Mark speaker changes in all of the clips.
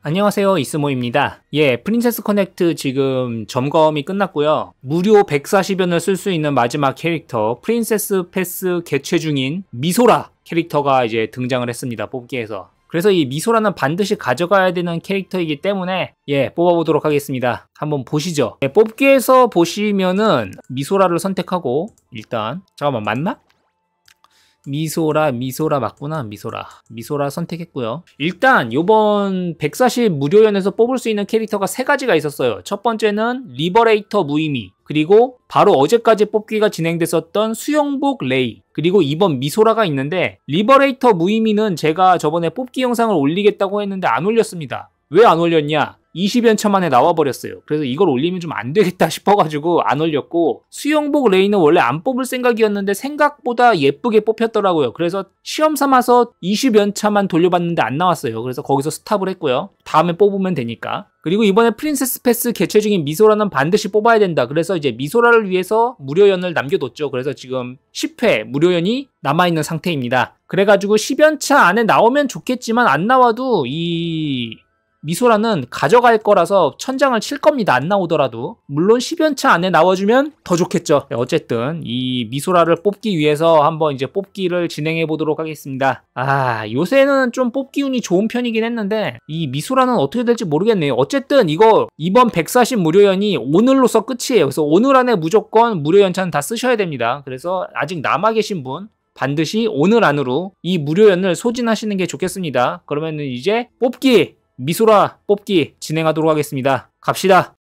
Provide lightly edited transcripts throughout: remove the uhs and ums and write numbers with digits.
Speaker 1: 안녕하세요, 이스모입니다. 프린세스 커넥트 지금 점검이 끝났고요. 무료 140원을 쓸 수 있는 마지막 캐릭터 프린세스 패스 개최 중인 미소라 캐릭터가 이제 등장을 했습니다. 뽑기에서. 그래서 이 미소라는 반드시 가져가야 되는 캐릭터이기 때문에 뽑아보도록 하겠습니다. 한번 보시죠. 뽑기에서 보시면은 미소라를 선택하고 일단 잠깐만, 맞나? 미소라 맞구나. 미소라 선택했고요. 일단 요번 140 무료연에서 뽑을 수 있는 캐릭터가 3가지가 있었어요. 첫 번째는 리버레이터 무의미, 그리고 바로 어제까지 뽑기가 진행됐었던 수영복 레이, 그리고 이번 미소라가 있는데, 리버레이터 무의미는 제가 저번에 뽑기 영상을 올리겠다고 했는데 안 올렸습니다. 왜 안 올렸냐? 20연차 만에 나와버렸어요. 그래서 이걸 올리면 좀 안 되겠다 싶어가지고 안 올렸고, 수영복 레이는 원래 안 뽑을 생각이었는데 생각보다 예쁘게 뽑혔더라고요. 그래서 시험 삼아서 20연차만 돌려봤는데 안 나왔어요. 그래서 거기서 스탑을 했고요. 다음에 뽑으면 되니까. 그리고 이번에 프린세스 패스 개최 중인 미소라는 반드시 뽑아야 된다. 그래서 이제 미소라를 위해서 무료연을 남겨뒀죠. 그래서 지금 10회 무료연이 남아있는 상태입니다. 그래가지고 10연차 안에 나오면 좋겠지만 안 나와도 이 미소라는 가져갈 거라서 천장을 칠 겁니다. 안 나오더라도. 물론 10연차 안에 나와주면 더 좋겠죠. 어쨌든 이 미소라를 뽑기 위해서 한번 이제 뽑기를 진행해 보도록 하겠습니다. 요새는 좀 뽑기 운이 좋은 편이긴 했는데 이 미소라는 어떻게 될지 모르겠네요. 어쨌든 이거 이번 140 무료연이 오늘로서 끝이에요. 그래서 오늘 안에 무조건 무료연차는 다 쓰셔야 됩니다. 그래서 아직 남아 계신 분 반드시 오늘 안으로 이 무료연을 소진하시는 게 좋겠습니다. 그러면은 이제 뽑기! 미소라 뽑기 진행하도록 하겠습니다. 갑시다.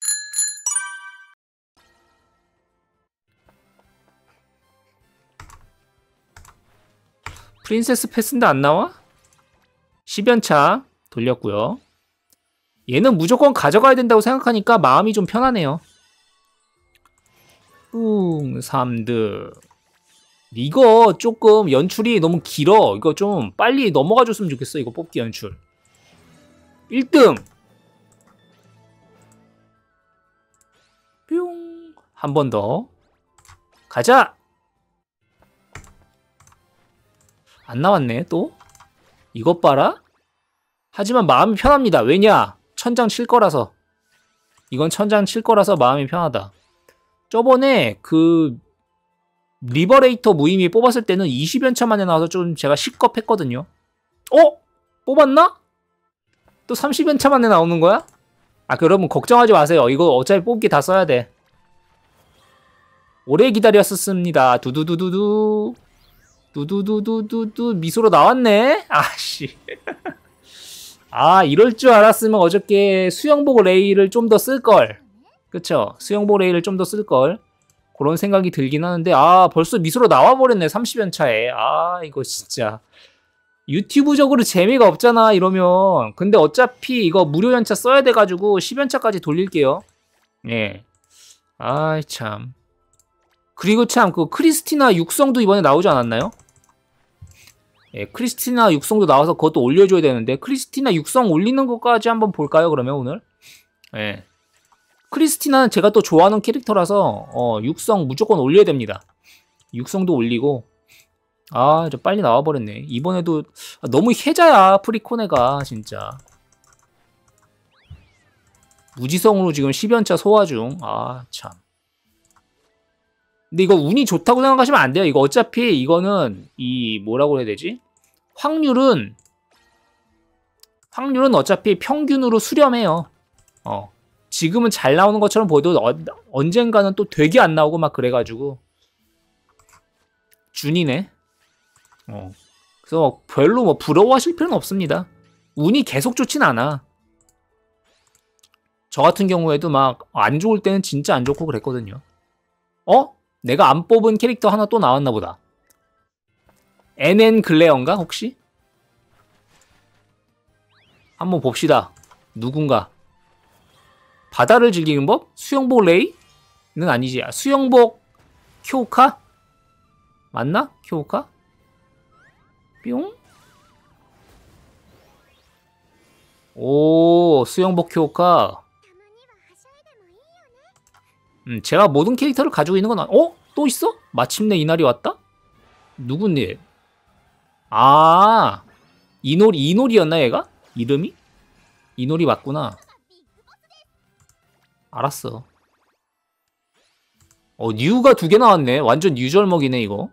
Speaker 1: 프린세스 패스인데 안 나와? 10연차 돌렸고요. 얘는 무조건 가져가야 된다고 생각하니까 마음이 좀 편하네요. 3등. 이거 조금 연출이 너무 길어. 이거 좀 빨리 넘어가 줬으면 좋겠어. 이거 뽑기 연출. 1등! 뿅! 한 번 더. 가자! 안 나왔네, 또? 이것 봐라? 하지만 마음이 편합니다. 왜냐? 천장 칠 거라서. 이건 천장 칠 거라서 마음이 편하다. 저번에 그 리버레이터 무의미 뽑았을 때는 20연차 만에 나와서 좀 제가 식겁했거든요. 뽑았나? 또 30연차 만에 나오는 거야? 여러분 걱정하지 마세요. 이거 어차피 뽑기 다 써야 돼. 오래 기다렸었습니다. 두두두두두. 두두두두두두. 미소로 나왔네? 아씨. 이럴 줄 알았으면 어저께 수영복 레이를 좀 더 쓸걸. 그쵸? 수영복 레이를 좀 더 쓸걸. 그런 생각이 들긴 하는데, 벌써 미소로 나와버렸네. 30연차에. 이거 진짜. 유튜브적으로 재미가 없잖아 이러면. 근데 어차피 이거 무료 연차 써야 돼가지고 10연차까지 돌릴게요. 참. 그리고 참 그 크리스티나 육성도 이번에 나오지 않았나요? 크리스티나 육성도 나와서 그것도 올려줘야 되는데, 크리스티나 육성 올리는 것까지 한번 볼까요 그러면 오늘? 크리스티나는 제가 또 좋아하는 캐릭터라서 육성 무조건 올려야 됩니다. 육성도 올리고. 저 빨리 나와버렸네. 이번에도 너무 혜자야 프리코네가 진짜. 무지성으로 지금 10연차 소화 중. 참. 근데 이거 운이 좋다고 생각하시면 안 돼요. 이거 어차피 이거는 뭐라고 해야 되지? 확률은 어차피 평균으로 수렴해요. 지금은 잘 나오는 것처럼 보여도 언젠가는 또 되게 안 나오고 막 그래가지고. 준이네. 그래서 별로 부러워하실 필요는 없습니다. 운이 계속 좋진 않아. 저 같은 경우에도 막 안 좋을 때는 진짜 안 좋고 그랬거든요. 내가 안 뽑은 캐릭터 하나 또 나왔나 보다. NN 글레어인가 혹시? 한번 봅시다. 누군가. 바다를 즐기는 법? 수영복 레이는 아니지. 수영복 쿄카? 맞나? 쿄카? 뿅? 수영복 쿄카. 제가 모든 캐릭터를 가지고 있는 건 또 있어? 마침내 이날이 왔다? 누군데? 이놀이였나 얘가? 이름이? 이놀이 맞구나. 알았어. 뉴가 2개 나왔네. 완전 뉴절먹이네 이거.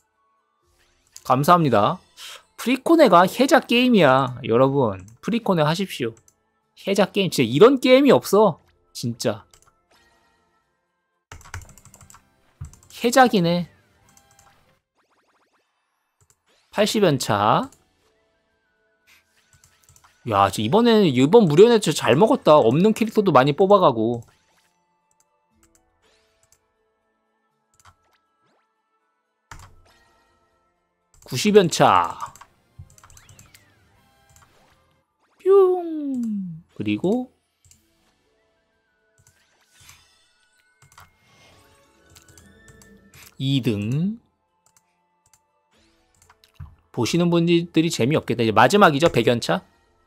Speaker 1: 감사합니다. 프리코네가 해자 게임이야. 여러분 프리코네 하십시오. 해자 게임 진짜 이런 게임이 없어. 진짜 해자기네. 80연차. 야, 이번에는 이번 무료네 진짜 잘 먹었다. 없는 캐릭터도 많이 뽑아가고. (90연차) 뿅. 그리고 (2등) 보시는 분들이 재미없겠다. 이제 마지막이죠. 100연차.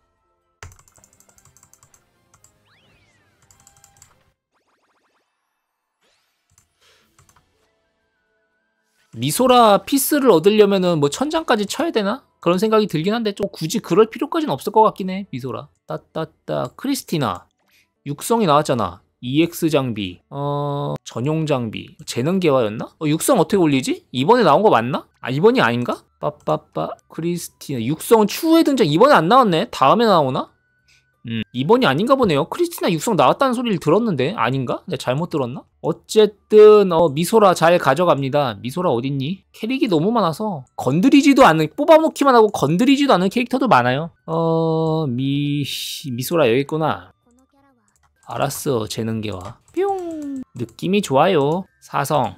Speaker 1: 미소라 피스를 얻으려면은 뭐 1000장까지 쳐야 되나? 그런 생각이 들긴 한데 좀 굳이 그럴 필요까지는 없을 것 같긴 해. 미소라. 따따따. 크리스티나. 육성이 나왔잖아. EX 장비. 전용 장비. 재능 개화였나? 육성 어떻게 올리지? 이번에 나온 거 맞나? 아, 이번이 아닌가? 빠빠빠. 크리스티나. 육성은 추후에 등장. 이번에 안 나왔네. 다음에 나오나? 이번이 아닌가 보네요. 크리스티나 육성 나왔다는 소리를 들었는데 아닌가? 내가 잘못 들었나? 어쨌든 미소라 잘 가져갑니다. 미소라 어딨니? 캐릭이 너무 많아서 건드리지도 않는, 뽑아먹기만 하고 건드리지도 않는 캐릭터도 많아요. 미소라 여기 있구나. 알았어. 재능계와 뿅. 느낌이 좋아요. 사성.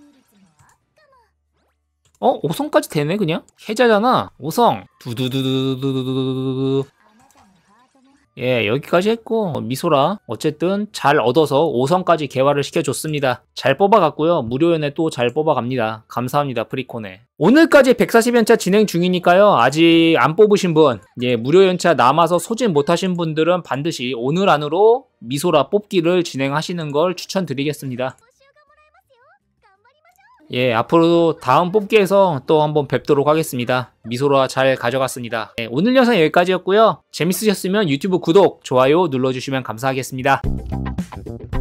Speaker 1: 5성까지 되네 그냥? 해자잖아. 5성. 두두두두두두두두두. 예, 여기까지 했고 미소라 어쨌든 잘 얻어서 5성까지 개화를 시켜줬습니다. 잘 뽑아갔고요. 무료연에 또 잘 뽑아갑니다. 감사합니다 프리코네. 오늘까지 140연차 진행 중이니까요. 아직 안 뽑으신 분, 예, 무료연차 남아서 소진 못하신 분들은 반드시 오늘 안으로 미소라 뽑기를 진행하시는 걸 추천드리겠습니다. 예, 앞으로도 다음 뽑기에서 또 한번 뵙도록 하겠습니다. 미소라 잘 가져갔습니다. 예, 오늘 영상 여기까지였고요. 재밌으셨으면 유튜브 구독, 좋아요 눌러주시면 감사하겠습니다.